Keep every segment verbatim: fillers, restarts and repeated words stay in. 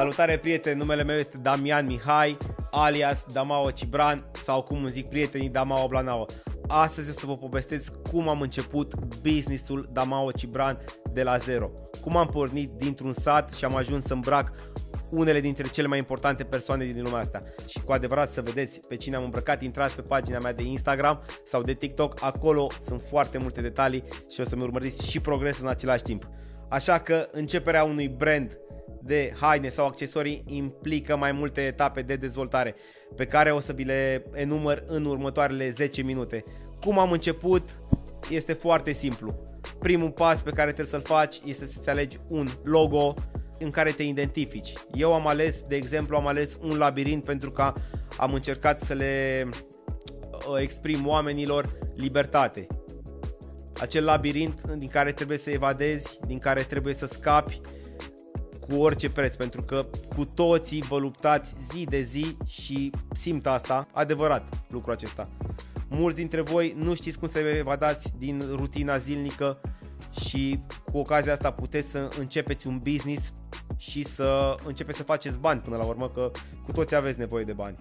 Salutare prieteni, numele meu este Damian Mihai, alias Damao Cibran sau cum îmi zic prietenii Damao Blanao. Astăzi o să vă povestesc cum am început businessul Damao Cibran de la zero. Cum am pornit dintr-un sat și am ajuns să îmbrac unele dintre cele mai importante persoane din lumea asta. Și cu adevărat să vedeți pe cine am îmbrăcat, intrați pe pagina mea de Instagram sau de TikTok, acolo sunt foarte multe detalii și o să-mi urmăriți și progresul în același timp. Așa că începerea unui brand de haine sau accesorii implică mai multe etape de dezvoltare pe care o să vi le enumăr în următoarele zece minute. Cum am început? Este foarte simplu. Primul pas pe care trebuie să-l faci este să-ți alegi un logo în care te identifici. Eu am ales, de exemplu, am ales un labirint pentru că am încercat să le exprim oamenilor libertate. Acel labirint din care trebuie să evadezi, din care trebuie să scapi cu orice preț, pentru că cu toții vă luptați zi de zi și simt asta, adevărat lucrul acesta. Mulți dintre voi nu știți cum să evadați din rutina zilnică și cu ocazia asta puteți să începeți un business și să începeți să faceți bani până la urmă, că cu toți aveți nevoie de bani.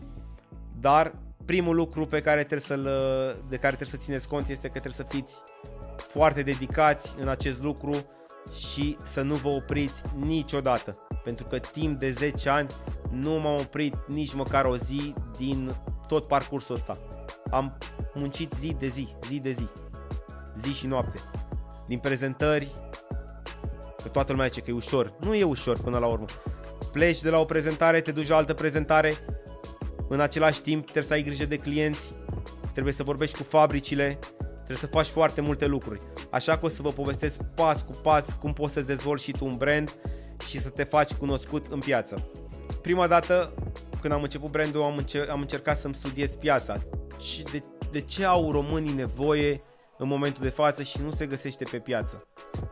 Dar primul lucru pe care trebuie să-l, de care trebuie să țineți cont este că trebuie să fiți foarte dedicați în acest lucru și să nu vă opriți niciodată, pentru că timp de zece ani nu m-am oprit nici măcar o zi din tot parcursul ăsta. Am muncit zi de zi, zi de zi, zi și noapte, din prezentări, că toată lumea zice că e ușor. Nu e ușor până la urmă. Pleci de la o prezentare, te duci la altă prezentare, în același timp trebuie să ai grijă de clienți, trebuie să vorbești cu fabricile, trebuie să faci foarte multe lucruri. Așa că o să vă povestesc pas cu pas cum poți să-ți dezvolți și tu un brand și să te faci cunoscut în piață. Prima dată când am început brandul am, încer- am încercat să-mi studiez piața. De, de ce au românii nevoie în momentul de față și nu se găsește pe piață?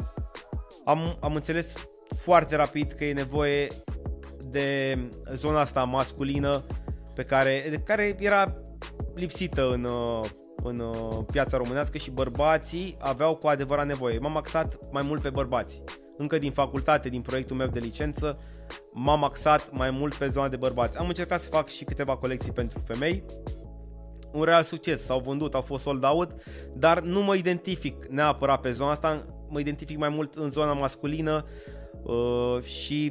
Am, am înțeles foarte rapid că e nevoie de zona asta masculină pe care, de care era lipsită în, în piața românească și bărbații aveau cu adevărat nevoie. M-am axat mai mult pe bărbați. Încă din facultate, din proiectul meu de licență, m-am axat mai mult pe zona de bărbați. Am încercat să fac și câteva colecții pentru femei. Un real succes, s-au vândut, au fost sold out, dar nu mă identific neapărat pe zona asta, mă identific mai mult în zona masculină uh, și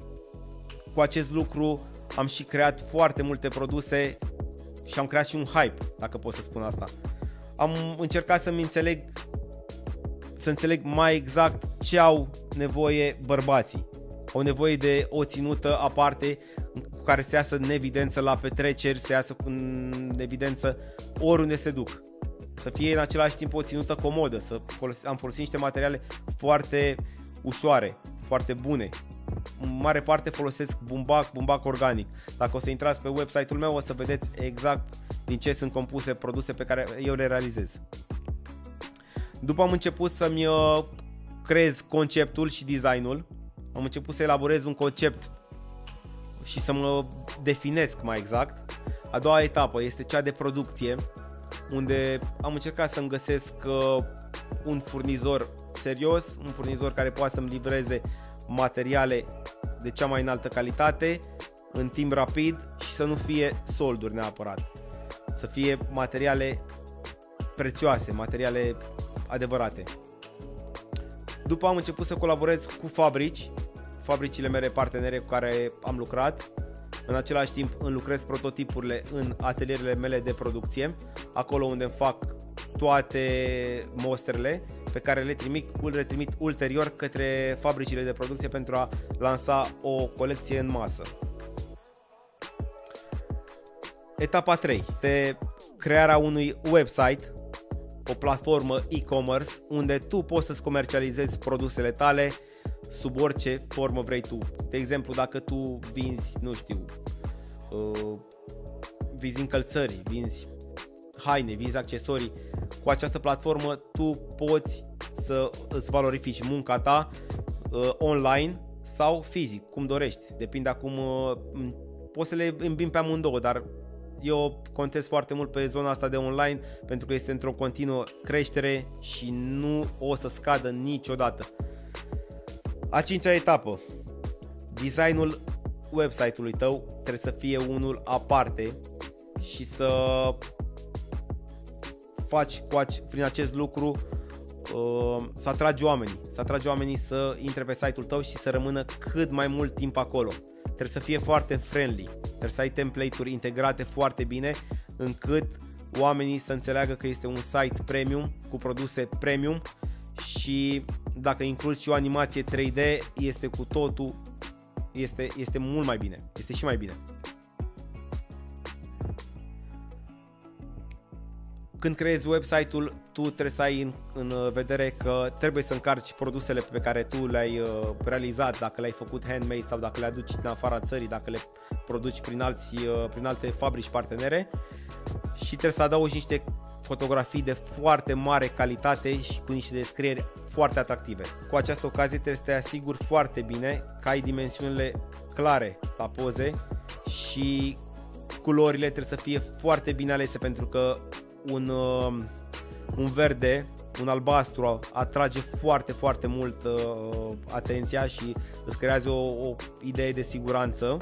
cu acest lucru am și creat foarte multe produse și am creat și un hype, dacă pot să spun asta. Am încercat să-mi înțeleg, să înțeleg mai exact ce au nevoie bărbații. Au nevoie de o ținută aparte cu care se iasă în evidență la petreceri, se iasă în evidență oriunde se duc. Să fie în același timp o ținută comodă, să folos- am folosit niște materiale foarte ușoare, foarte bune. În mare parte folosesc bumbac, bumbac organic. Dacă o să intrați pe website-ul meu o să vedeți exact din ce sunt compuse produse pe care eu le realizez. După am început să-mi creez conceptul și designul, am început să elaborez un concept și să mă definesc mai exact. A doua etapă este cea de producție, unde am încercat să-mi găsesc un furnizor serios, un furnizor care poate să-mi livreze materiale de cea mai înaltă calitate în timp rapid și să nu fie solduri neapărat, să fie materiale prețioase, materiale adevărate. După am început să colaborez cu fabrici, fabricile mele partenere cu care am lucrat. În același timp îmi lucrez prototipurile în atelierele mele de producție, acolo unde îmi fac toate mostrele pe care le trimit, le trimit ulterior către fabricile de producție pentru a lansa o colecție în masă. Etapa trei. De crearea unui website, o platformă e-commerce unde tu poți să-ți comercializezi produsele tale sub orice formă vrei tu. De exemplu, dacă tu vinzi, nu știu, uh, vinzi încălțări, vinzi haine, vinzi accesorii, cu această platformă tu poți să îți valorifici munca ta uh, online sau fizic, cum dorești. Depinde acum, uh, poți să le îmbini pe amândouă, dar eu contez foarte mult pe zona asta de online pentru că este într-o continuă creștere și nu o să scadă niciodată. A cincea etapă. Designul website-ului tău trebuie să fie unul aparte și să faci cu ac- prin acest lucru uh, să atragi oamenii, să atragi oamenii să intre pe site-ul tău și să rămână cât mai mult timp acolo. Trebuie să fie foarte friendly, trebuie să ai template-uri integrate foarte bine încât oamenii să înțeleagă că este un site premium cu produse premium și dacă incluzi și o animație trei D este cu totul, este, este mult mai bine, este și mai bine. Când creezi website-ul, tu trebuie să ai în, în vedere că trebuie să încarci produsele pe care tu le-ai uh, realizat, dacă le-ai făcut handmade sau dacă le aduci din afara țării, dacă le produci prin, alți, uh, prin alte fabrici partenere, și trebuie să adaugi niște fotografii de foarte mare calitate și cu niște descrieri foarte atractive. Cu această ocazie trebuie să te asiguri foarte bine că ai dimensiunile clare la poze și culorile trebuie să fie foarte bine alese, pentru că un, uh, un verde, un albastru atrage foarte, foarte mult uh, atenția și îți creează o, o idee de siguranță.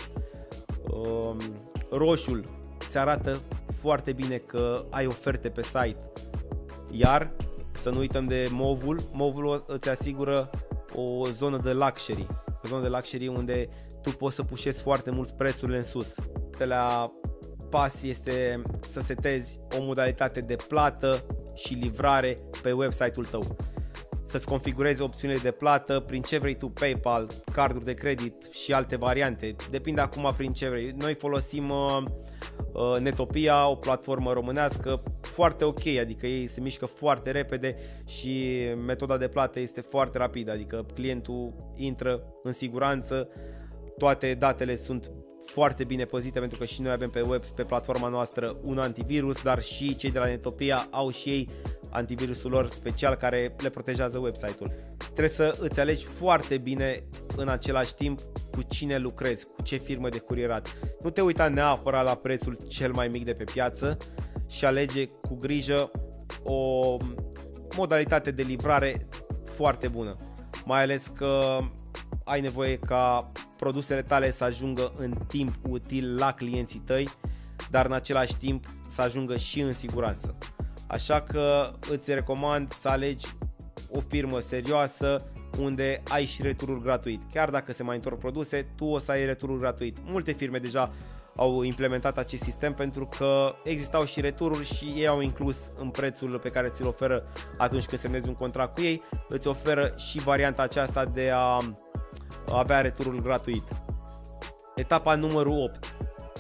Uh, roșul îți arată foarte bine că ai oferte pe site. Iar să nu uităm de movul. Movul îți asigură o zonă de luxury, o zonă de luxury unde tu poți să pușezi foarte mult prețurile în sus. De la pas este să setezi o modalitate de plată și livrare pe website-ul tău. Să-ți configurezi opțiunile de plată prin ce vrei tu, PayPal, carduri de credit și alte variante. Depinde acum prin ce vrei. Noi folosim uh, uh, Netopia, o platformă românească foarte ok, adică ei se mișcă foarte repede și metoda de plată este foarte rapidă, adică clientul intră în siguranță, toate datele sunt foarte bine păzite, pentru că și noi avem pe web, pe platforma noastră, un antivirus, dar și cei de la Netopia au și ei antivirusul lor special care le protejează website-ul. Trebuie să îți alegi foarte bine în același timp cu cine lucrezi, cu ce firmă de curierat. Nu te uita neapărat la prețul cel mai mic de pe piață și alege cu grijă o modalitate de livrare foarte bună, mai ales că ai nevoie ca produsele tale să ajungă în timp util la clienții tăi, dar în același timp să ajungă și în siguranță. Așa că îți recomand să alegi o firmă serioasă unde ai și retururi gratuit. Chiar dacă se mai întorc produse, tu o să ai retururi gratuit. Multe firme deja au implementat acest sistem pentru că existau și retururi și ei au inclus în prețul pe care ți-l oferă atunci când semnezi un contract cu ei, îți oferă și varianta aceasta de a avea returul gratuit. Etapa numărul opt.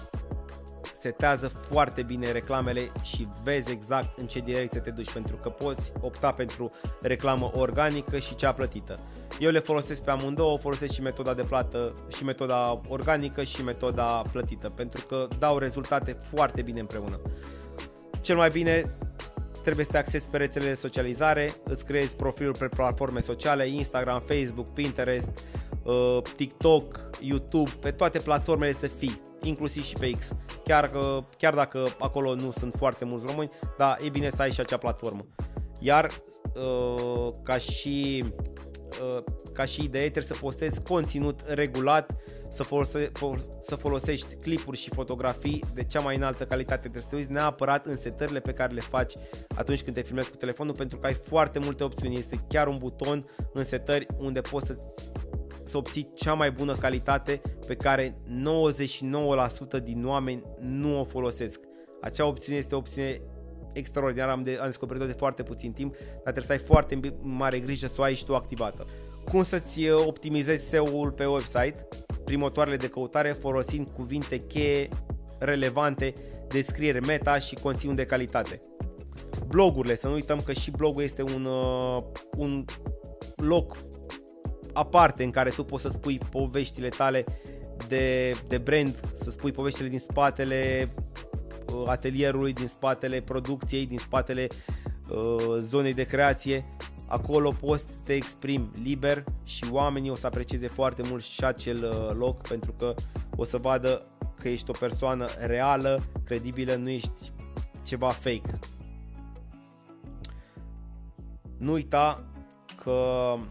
Setează foarte bine reclamele și vezi exact în ce direcție te duci, pentru că poți opta pentru reclamă organică și cea plătită. Eu le folosesc pe amândouă, folosesc și metoda de plată, și metoda organică și metoda plătită, pentru că dau rezultate foarte bine împreună. Cel mai bine trebuie să te accesi pe rețelele de socializare, îți creezi profilul pe platforme sociale, Instagram, Facebook, Pinterest, TikTok, YouTube, pe toate platformele să fii, inclusiv și pe X. Chiar, chiar dacă acolo nu sunt foarte mulți români, dar e bine să ai și acea platformă. Iar ca și, ca și idee trebuie să postezi conținut regulat, să, folose, să folosești clipuri și fotografii de cea mai înaltă calitate. Trebuie să te uiți neapărat în setările pe care le faci atunci când te filmezi cu telefonul, pentru că ai foarte multe opțiuni. Este chiar un buton în setări unde poți să să obții cea mai bună calitate pe care nouăzeci și nouă la sută din oameni nu o folosesc. Acea opțiune este o opțiune extraordinară, am, de, am descoperit-o de foarte puțin timp, dar trebuie să ai foarte mare grijă să o ai și tu activată. Cum să-ți optimizezi S E O-ul pe website? Prin motoarele de căutare, folosind cuvinte cheie relevante, descriere meta și conținut de calitate. Blogurile, să nu uităm că și blogul este un, uh, un loc aparte în care tu poți să spui poveștile tale de, de brand, să spui poveștile din spatele uh, atelierului, din spatele producției, din spatele uh, zonei de creație. Acolo poți să te exprimi liber și oamenii o să aprecieze foarte mult și acel uh, loc, pentru că o să vadă că ești o persoană reală, credibilă, nu ești ceva fake. Nu uita că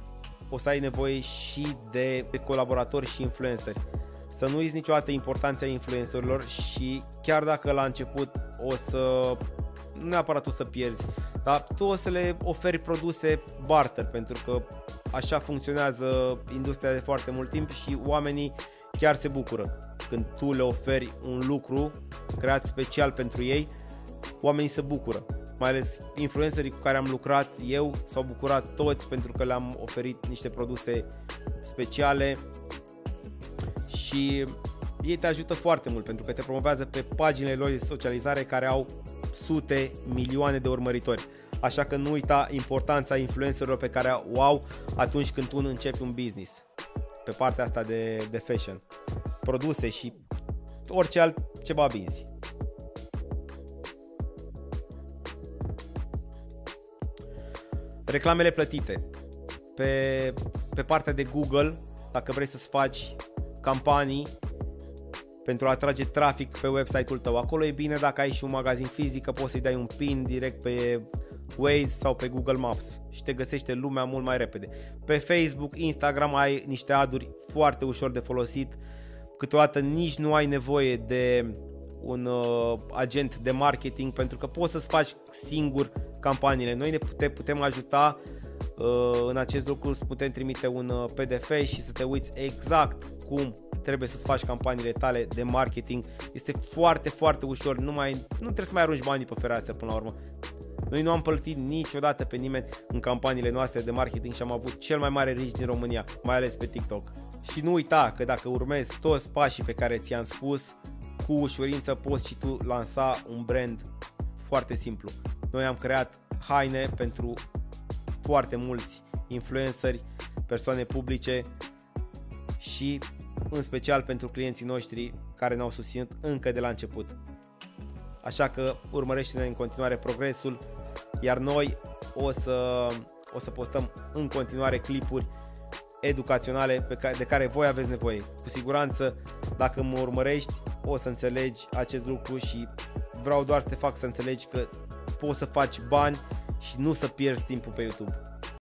o să ai nevoie și de, de colaboratori și influenceri. Să nu uiți niciodată importanța influencerilor și chiar dacă la început o să, nu neapărat o să pierzi, dar tu o să le oferi produse barter, pentru că așa funcționează industria de foarte mult timp și oamenii chiar se bucură. Când tu le oferi un lucru creat special pentru ei, oamenii se bucură. Mai ales influencerii cu care am lucrat eu s-au bucurat toți pentru că le-am oferit niște produse speciale și ei te ajută foarte mult pentru că te promovează pe paginile lor de socializare care au sute, milioane de urmăritori. Așa că nu uita importanța influencerilor pe care o au atunci când tu începi un business pe partea asta de, de fashion, produse și orice altceva business. Reclamele plătite. Pe, pe partea de Google, dacă vrei să-ți faci campanii pentru a atrage trafic pe website-ul tău, acolo e bine dacă ai și un magazin fizic, că poți să-i dai un pin direct pe Waze sau pe Google Maps și te găsește lumea mult mai repede. Pe Facebook, Instagram ai niște ad-uri foarte ușor de folosit, câteodată nici nu ai nevoie de un uh, agent de marketing pentru că poți să-ți faci singur campaniile. Noi ne pute, putem ajuta uh, în acest lucru, îți putem trimite un uh, P D F și să te uiți exact cum trebuie să-ți faci campaniile tale de marketing. Este foarte, foarte ușor, nu, mai, nu trebuie să mai arunci banii pe fereastră până la urmă. Noi nu am plătit niciodată pe nimeni în campaniile noastre de marketing și am avut cel mai mare reach din România, mai ales pe TikTok. Și nu uita că dacă urmezi toți pașii pe care ți-am spus, cu ușurință poți și tu lansa un brand foarte simplu. Noi am creat haine pentru foarte mulți influenceri, persoane publice și în special pentru clienții noștri care ne-au susținut încă de la început. Așa că urmărește-ne în continuare progresul, iar noi o să, o să postăm în continuare clipuri educaționale pe care, de care voi aveți nevoie. Cu siguranță, dacă mă urmărești, o să înțelegi acest lucru și vreau doar să te fac să înțelegi că poți să faci bani și nu să pierzi timpul pe YouTube.